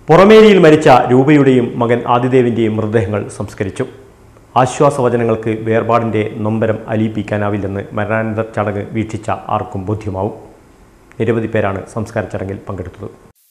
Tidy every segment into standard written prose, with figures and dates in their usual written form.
പുറമേരിയിൽ മരിച്ച രൂപയുടെയും മകൻ ആദിദേവിൻ്റെയും മൃതദേഹങ്ങൾ സംസ്കരിച്ചു. ആശ്വാസവചനങ്ങൾക്ക് വേർപാടിൻ്റെ നൊമ്പരം അലിയിപ്പിക്കാനാവില്ലെന്ന് മരണാനന്തര ചടങ്ങ് വീക്ഷിച്ച ആർക്കും ബോധ്യമാവും. നിരവധി പേരാണ് സംസ്കാര ചടങ്ങിൽ പങ്കെടുത്തത്.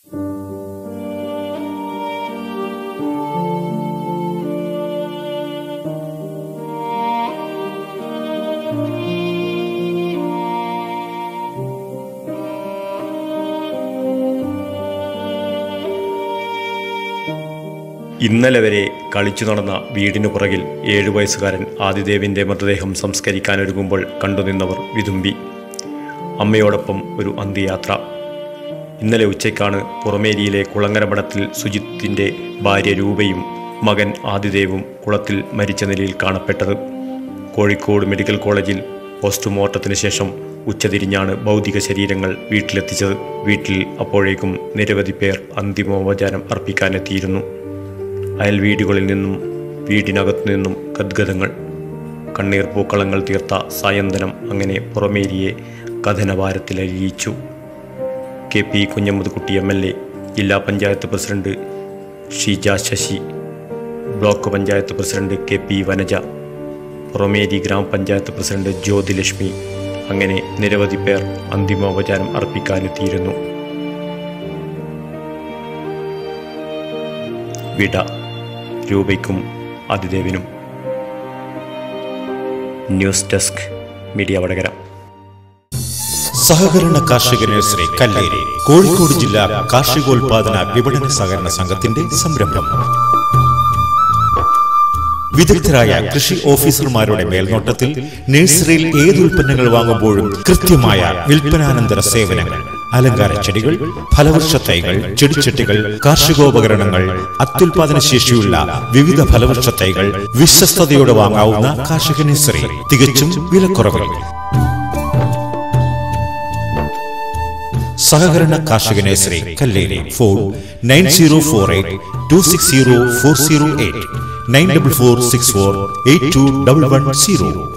ഇന്നലെ വരെ കളിച്ചു നടന്ന വീടിനു പുറകിൽ 7 വയസ്സുകാരൻ ആദിദേവിൻ്റെ മൃതദേഹം സംസ്കരിക്കാനൊരുങ്ങുമ്പോൾ കണ്ടുനിന്നവർ വിതുമ്പി. അമ്മയോടൊപ്പം ഒരു അന്ത്യയാത്ര. ഇന്നലെ ഉച്ചയ്ക്കാണ് പുറമേരിയിലെ കുളങ്ങരമഠത്തിൽ സുജിത്തിൻ്റെ ഭാര്യ രൂപയും മകൻ ആദിദേവും കുളത്തിൽ മരിച്ച നിലയിൽ കാണപ്പെട്ടത്. കോഴിക്കോട് മെഡിക്കൽ കോളേജിൽ പോസ്റ്റ്മോർട്ടത്തിന് ശേഷം ഉച്ചതിരിഞ്ഞാണ് ഭൗതിക ശരീരങ്ങൾ വീട്ടിലെത്തിച്ചത്. വീട്ടിൽ അപ്പോഴേക്കും നിരവധി പേർ അന്തിമോപചാരം അർപ്പിക്കാനെത്തിയിരുന്നു. അയൽവീടുകളിൽ നിന്നും വീടിനകത്തു നിന്നും ഗദ്ഗതങ്ങൾ, കണ്ണീർ പൂക്കളങ്ങൾ തീർത്ത സായന്തനം അങ്ങനെ പുറമേരിയെ കഥനഭാരത്തിലലിയിച്ചു. KP കുഞ്ഞമ്മദ്കുട്ടി MLA, ജില്ലാ panchayat president Sheeja Sasi, block panchayat president KP Vanaja, Purameri gramapanchayat president Jyothilakshmi, അങ്ങനെ നിരവധി പേർ അന്തിമോപചാരം അർപ്പിക്കാനെത്തിയിരുന്നു. വിട രൂപയ്ക്കും ആദിദേവിനും. News desk media Vadakara. സഹകരണ കാർഷിക നഴ്സറി കല്ലേരി, കോഴിക്കോട് ജില്ലാ കാർഷികോൽപാദന വിപണന സഹകരണ സംഘത്തിന്റെ സംരംഭം. വിദഗ്ധരായ കൃഷി ഓഫീസർമാരുടെ മേൽനോട്ടത്തിൽ നഴ്സറിയിൽ ഏത് ഉൽപ്പന്നങ്ങൾ വാങ്ങുമ്പോഴും കൃത്യമായ വിൽപ്പനാനന്തര സേവനങ്ങൾ. അലങ്കാര ചെടികൾ, ഫലവൃക്ഷ തൈകൾ, ചെടിച്ചട്ടികൾ, കാർഷികോപകരണങ്ങൾ, അത്യുൽപാദന ശേഷിയുള്ള വിവിധ ഫലവൃക്ഷ തൈകൾ വിശ്വസ്തയോടെ വാങ്ങാവുന്ന കാർഷിക നഴ്സറി, തികച്ചും വിലക്കുറവിൽ. സഹകരണ കാർഷിക നഴ്സറി കല്ലേരി. ഫോൺ 9048 260 408 94464 821110.